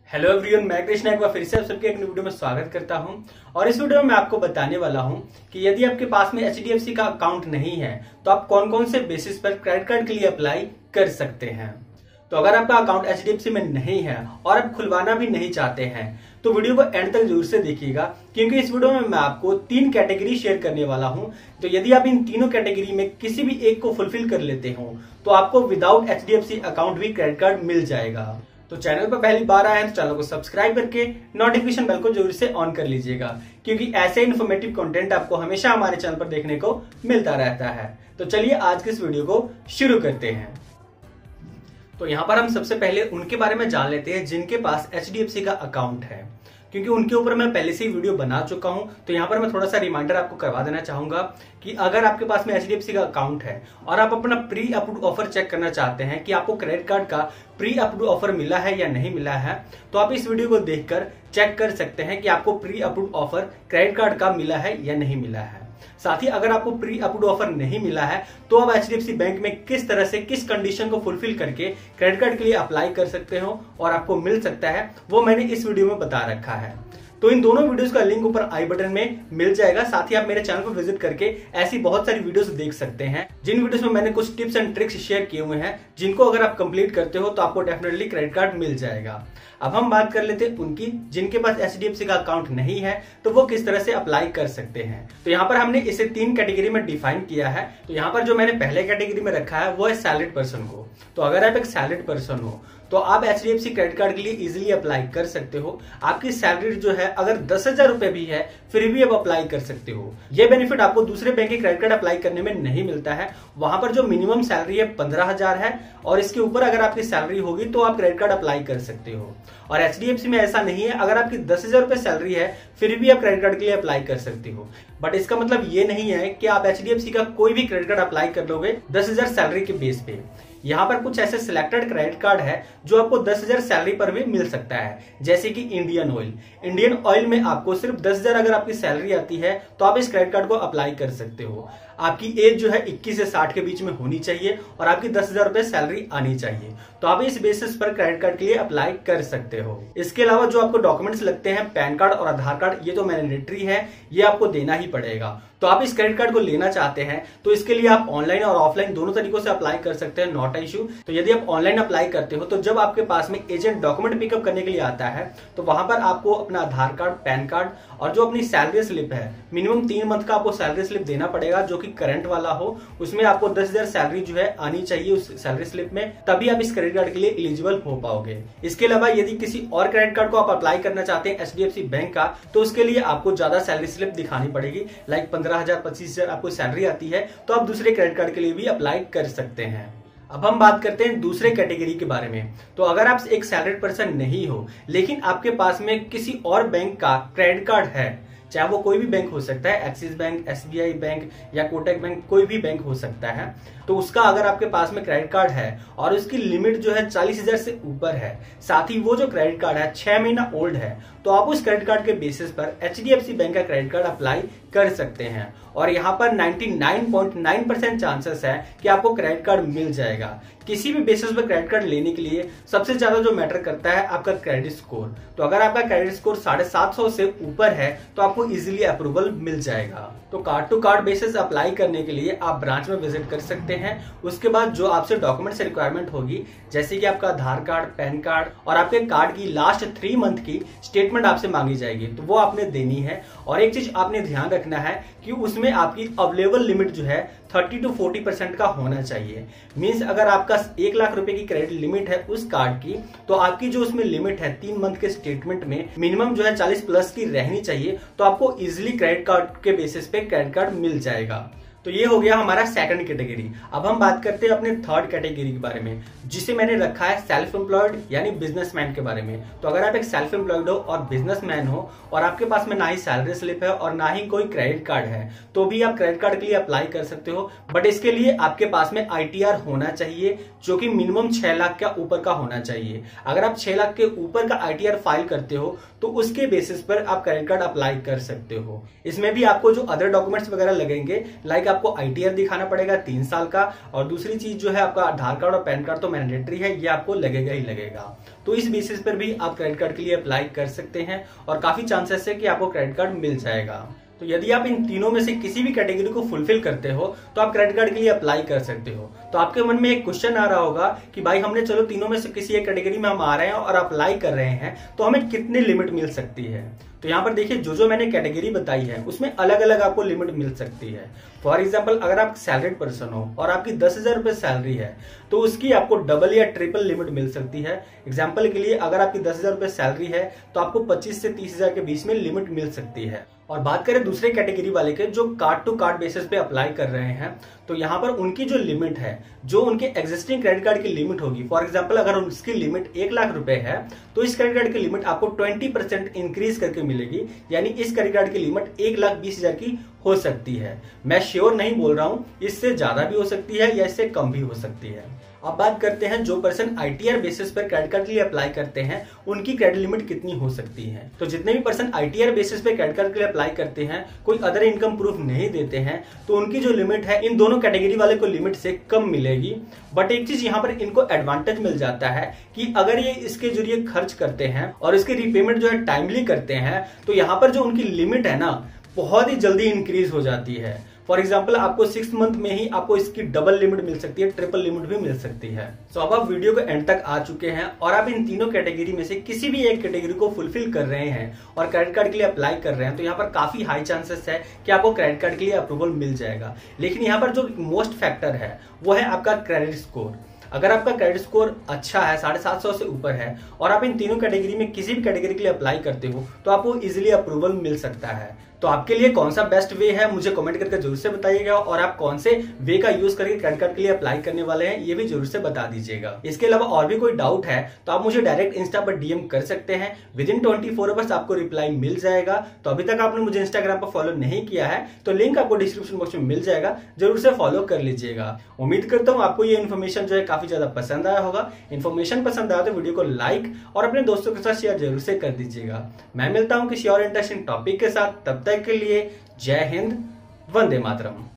Hello everyone, मैं कृष्णा एक बार फिर से आप सबके एक वीडियो में स्वागत करता हूं। और इस वीडियो में मैं आपको बताने वाला हूं कि यदि आपके पास में एचडीएफसी का अकाउंट नहीं है तो आप कौन कौन से बेसिस पर क्रेडिट कार्ड के लिए अप्लाई कर सकते हैं। तो अगर आपका अकाउंट एचडीएफसी में नहीं है और आप खुलवाना भी नहीं चाहते हैं तो वीडियो को एंड तक जरूर से देखिएगा, क्योंकि इस वीडियो में मैं आपको 3 कैटेगरी शेयर करने वाला हूं। तो यदि आप इन तीनों कैटेगरी में किसी भी एक को फुलफिल कर लेते हो तो आपको विदाउट एचडीएफसी अकाउंट भी क्रेडिट कार्ड मिल जाएगा। तो चैनल पर पहली बार आए हैं तो चैनल को सब्सक्राइब करके नोटिफिकेशन बेल को जरूर से ऑन कर लीजिएगा, क्योंकि ऐसे इन्फॉर्मेटिव कंटेंट आपको हमेशा हमारे चैनल पर देखने को मिलता रहता है। तो चलिए आज के इस वीडियो को शुरू करते हैं। तो यहाँ पर हम सबसे पहले उनके बारे में जान लेते हैं जिनके पास एचडीएफसी का अकाउंट है, क्योंकि उनके ऊपर मैं पहले से ही वीडियो बना चुका हूं। तो यहाँ पर मैं थोड़ा सा रिमाइंडर आपको करवा देना चाहूंगा कि अगर आपके पास में एचडीएफसी का अकाउंट है और आप अपना प्री अप्रूव्ड ऑफर चेक करना चाहते हैं कि आपको क्रेडिट कार्ड का प्री अप्रूव्ड ऑफर मिला है या नहीं मिला है, तो आप इस वीडियो को देखकर चेक कर सकते हैं कि आपको pre approved offer credit card का मिला है या नहीं मिला है। साथ ही अगर आपको प्री अप्रूव्ड ऑफर नहीं मिला है तो आप एचडीएफसी बैंक में किस तरह से किस कंडीशन को फुलफिल करके क्रेडिट कार्ड के लिए अप्लाई कर सकते हो और आपको मिल सकता है, वो मैंने इस वीडियो में बता रखा है। तो इन दोनों वीडियोस का लिंक ऊपर आई बटन में मिल जाएगा। साथ ही आप मेरे चैनल को विजिट करके ऐसी बहुत सारी वीडियोस देख सकते हैं, जिन वीडियोस में मैंने कुछ टिप्स एंड ट्रिक्स शेयर किए हुए हैं, जिनको अगर आप कंप्लीट करते हो तो आपको डेफिनेटली क्रेडिट कार्ड मिल जाएगा। अब हम बात कर लेते हैं उनकी जिनके पास एचडीएफसी का अकाउंट नहीं है तो वो किस तरह से अप्लाई कर सकते हैं। तो यहाँ पर हमने इसे 3 कैटेगरी में डिफाइन किया है। तो यहाँ पर जो मैंने पहले कैटेगरी में रखा है वो है सैलरीड पर्सन को। तो अगर आप एक सैलरीड पर्सन हो तो आप एचडीएफसी क्रेडिट कार्ड के लिए इजीली अप्लाई कर सकते हो। आपकी सैलरी जो है अगर 10,000 रुपए भी है फिर भी आप अप्लाई कर सकते हो। यह बेनिफिट आपको दूसरे बैंक के क्रेडिट कार्ड अप्लाई करने में नहीं मिलता है। वहां पर जो मिनिमम सैलरी है 15,000 है और इसके ऊपर अगर आपकी सैलरी होगी तो आप क्रेडिट कार्ड अप्लाई कर सकते हो। और एचडीएफसी में ऐसा नहीं है, अगर आपकी 10,000 रुपए सैलरी है फिर भी आप क्रेडिट कार्ड के लिए अप्लाई कर सकते हो। बट इसका मतलब ये नहीं है कि आप एचडीएफसी का कोई भी क्रेडिट कार्ड अप्लाई कर लोगे 10,000 सैलरी के बेस पे। यहाँ पर कुछ ऐसे सिलेक्टेड क्रेडिट कार्ड है जो आपको 10,000 सैलरी पर भी मिल सकता है, जैसे कि इंडियन ऑयल। इंडियन ऑयल में आपको सिर्फ 10,000 अगर आपकी सैलरी आती है तो आप इस क्रेडिट कार्ड को अप्लाई कर सकते हो। आपकी एज जो है 21 से 60 के बीच में होनी चाहिए और आपकी 10,000 रुपए सैलरी आनी चाहिए, तो आप इस बेसिस पर क्रेडिट कार्ड के लिए अप्लाई कर सकते हो। इसके अलावा जो आपको डॉक्यूमेंट्स लगते हैं, पैन कार्ड और आधार कार्ड, ये तो मैंडेटरी है, ये आपको देना ही पड़ेगा। तो आप इस क्रेडिट कार्ड को लेना चाहते हैं तो इसके लिए आप ऑनलाइन और ऑफलाइन दोनों तरीकों से अप्लाई कर सकते हैं, नॉट इशू। तो यदि आप ऑनलाइन अप्लाई करते हो तो जब आपके पास में एजेंट डॉक्यूमेंट पिकअप करने के लिए आता है तो वहां पर आपको अपना आधार कार्ड, पैन कार्ड और जो अपनी सैलरी स्लिप है, मिनिमम 3 मंथ का आपको सैलरी स्लिप देना पड़ेगा जो कि करंट वाला हो। उसमें आपको 10,000 सैलरी जो है आनी चाहिए उस सैलरी स्लिप में, तभी आप इस क्रेडिट कार्ड के लिए एलिजिबल हो पाओगे। इसके अलावा यदि किसी और क्रेडिट कार्ड को आप अप्लाई करना चाहते हैं एचडीएफसी बैंक का, तो उसके लिए आपको ज्यादा सैलरी स्लिप दिखानी पड़ेगी। लाइक 15,000 25,000 आपको सैलरी आती है तो आप दूसरे क्रेडिट कार्ड के लिए भी अप्लाई कर सकते हैं। अब हम बात करते हैं दूसरे कैटेगरी के बारे में। तो अगर आप एक सैलरीड पर्सन नहीं हो लेकिन आपके पास में किसी और बैंक का क्रेडिट कार्ड है, चाहे वो कोई भी बैंक हो सकता है, एक्सिस बैंक, एसबीआई बैंक या कोटक बैंक, कोई भी बैंक हो सकता है, तो उसका अगर आपके पास में क्रेडिट कार्ड है और उसकी लिमिट जो है 40,000 से ऊपर है, साथ ही वो जो क्रेडिट कार्ड है 6 महीना ओल्ड है, तो आप उस क्रेडिट कार्ड के बेसिस पर एचडीएफसी बैंक का क्रेडिट कार्ड अप्लाई कर सकते हैं। और यहाँ पर 99.9% चांसेस है कि आपको क्रेडिट कार्ड मिल जाएगा। किसी भी बेसिस पर क्रेडिट कार्ड लेने के लिए सबसे ज्यादा जो मैटर करता है आपका क्रेडिट स्कोर। तो अगर आपका क्रेडिट स्कोर 750 से ऊपर है तो आपको इजीली अप्रूवल मिल जाएगा। तो card to card basis apply करने के लिए आप ब्रांच में विजिट कर सकते हैं। उसके बाद जो आपसे डॉक्यूमेंट्स रिक्वायरमेंट होगी, जैसे कि आपका आधार कार्ड, पैन कार्ड और आपके कार्ड की लास्ट 3 मंथ की स्टेटमेंट आपसे मांगी जाएगी, तो वो आपने देनी है। और एक चीज आपने ध्यान रखना है कि उसमें आपकी अवेलेबल लिमिट जो है 30 to 40% का होना चाहिए। मींस अगर आपका 1 लाख रुपए की क्रेडिट लिमिट है उस कार्ड की, तो आपकी जो उसमें लिमिट है 3 मंथ के स्टेटमेंट में मिनिमम जो है 40 प्लस की रहनी चाहिए, तो आपको इजिली क्रेडिट कार्ड के बेसिस पे क्रेडिट कार्ड मिल जाएगा। तो ये हो गया हमारा सेकंड कैटेगरी। अब हम बात करते हैं अपने थर्ड कैटेगरी के बारे में, जिसे मैंने रखा है सेल्फ एम्प्लॉयड यानी बिजनेसमैन के बारे में। तो अगर आप एक सेल्फ एम्प्लॉयड हो और बिजनेसमैन हो और आपके पास में ना ही सैलरी स्लिप है और ना ही कोई क्रेडिट कार्ड है, तो भी आप क्रेडिट कार्ड के लिए अप्लाई कर सकते हो। बट इसके लिए आपके पास में आईटीआर होना चाहिए जो कि मिनिमम 6 लाख का ऊपर का होना चाहिए। अगर आप 6 लाख के ऊपर का आईटीआर फाइल करते हो तो उसके बेसिस पर आप क्रेडिट कार्ड अप्लाई कर सकते हो। इसमें भी आपको जो अदर डॉक्यूमेंट्स वगैरह लगेंगे, लाइक आपको आईटीआर दिखाना पड़ेगा 3 साल का, और दूसरी चीज जो है आपका आधार कार्ड और पैन कार्ड तो मैंडेटरी है, ये आपको लगेगा ही लगेगा। तो इस बेसिस पर भी आप क्रेडिट कार्ड के लिए अप्लाई कर सकते हैं और काफी चांसेस है कि आपको क्रेडिट कार्ड मिल जाएगा। तो यदि आप इन तीनों में से किसी भी कैटेगरी को फुलफिल करते हो तो आप क्रेडिट कार्ड के लिए अप्लाई कर सकते हो। तो आपके मन में एक क्वेश्चन आ रहा होगा कि भाई हमने चलो तीनों में से किसी एक कैटेगरी में हम आ रहे हैं और अप्लाई कर रहे हैं, तो हमें कितनी लिमिट मिल सकती है। तो यहाँ पर देखिए जो मैंने कैटेगरी बताई है उसमें अलग अलग आपको लिमिट मिल सकती है। फॉर एग्जाम्पल अगर आप सैलरीड पर्सन हो और आपकी 10,000 रुपए सैलरी है तो उसकी आपको डबल या ट्रिपल लिमिट मिल सकती है। एग्जाम्पल के लिए अगर आपकी 10,000 रुपए सैलरी है तो आपको 25 से 30,000 के बीच में लिमिट मिल सकती है। और बात करें दूसरे कैटेगरी वाले के जो कार्ड टू कार्ड बेसिस पे अप्लाई कर रहे हैं, तो यहाँ पर उनकी जो लिमिट है, जो उनके एग्जिस्टिंग क्रेडिट कार्ड की लिमिट होगी, फॉर एग्जांपल अगर उसकी लिमिट 1 लाख रुपए है तो इस क्रेडिट कार्ड की लिमिट आपको 20% इंक्रीज करके मिलेगी, यानी इस क्रेडिट कार्ड की लिमिट 1,20,000 की हो सकती है। मैं श्योर नहीं बोल रहा हूं, इससे ज्यादा भी हो सकती है या इससे कम भी हो सकती है। अब बात करते हैं जो पर्सन ITR बेसिस पर क्रेडिट कार्ड के लिए अप्लाई करते हैं उनकी क्रेडिट लिमिट कितनी हो सकती है। तो जितने भी पर्सन ITR बेसिस पे क्रेडिट कार्ड के लिए अप्लाई करते हैं, कोई अदर इनकम प्रूफ नहीं देते हैं, तो उनकी जो लिमिट है इन दोनों कैटेगरी वाले को लिमिट से कम मिलेगी। बट एक चीज यहाँ पर इनको एडवांटेज मिल जाता है कि अगर ये इसके जरिए खर्च करते हैं और इसकी रिपेमेंट जो है टाइमली करते हैं, तो यहाँ पर जो उनकी लिमिट है ना बहुत ही जल्दी इंक्रीज हो जाती है। फॉर एग्जाम्पल आपको 6 मंथ में ही आपको इसकी डबल लिमिट मिल सकती है, ट्रिपल लिमिट भी मिल सकती है। तो अब आप वीडियो के एंड तक आ चुके हैं और आप इन तीनों कैटेगरी में से किसी भी एक कैटेगरी को फुलफिल कर रहे हैं और क्रेडिट कार्ड के लिए अप्लाई कर रहे हैं, तो यहाँ पर काफी हाई चांसेस है कि आपको क्रेडिट कार्ड के लिए अप्रूवल मिल जाएगा। लेकिन यहाँ पर जो मोस्ट फैक्टर है वो है आपका क्रेडिट स्कोर। अगर आपका क्रेडिट स्कोर अच्छा है, 750 से ऊपर है और आप इन तीनों कैटेगरी में किसी भी कैटेगरी के लिए अप्लाई करते हो तो आपको इजीली अप्रूवल मिल सकता है। तो आपके लिए कौन सा बेस्ट वे है मुझे कमेंट करके जरूर से बताइएगा और आप कौन से वे का यूज करके क्रेडिट कार्ड के लिए अप्लाई करने वाले हैं ये भी जरूर से बता दीजिएगा। इसके अलावा और भी कोई डाउट है तो आप मुझे डायरेक्ट इंस्टा पर DM कर सकते हैं, विदिन 24 आवर्स आपको रिप्लाई मिल जाएगा। तो अभी तक आपने मुझे इंस्टाग्राम पर फॉलो नहीं किया है तो लिंक आपको डिस्क्रिप्शन बॉक्स में मिल जाएगा, जरूर से फॉलो कर लीजिएगा। उम्मीद करता हूँ आपको ये इन्फॉर्मेशन जो है काफी ज्यादा पसंद आया होगा। इन्फॉर्मेशन पसंद आया तो वीडियो को लाइक और अपने दोस्तों के साथ शेयर जरूर से कर दीजिएगा। मैं मिलता हूँ किसी और इंटरेस्टिंग टॉपिक के साथ, तब तक के लिए जय हिंद, वंदे मातरम।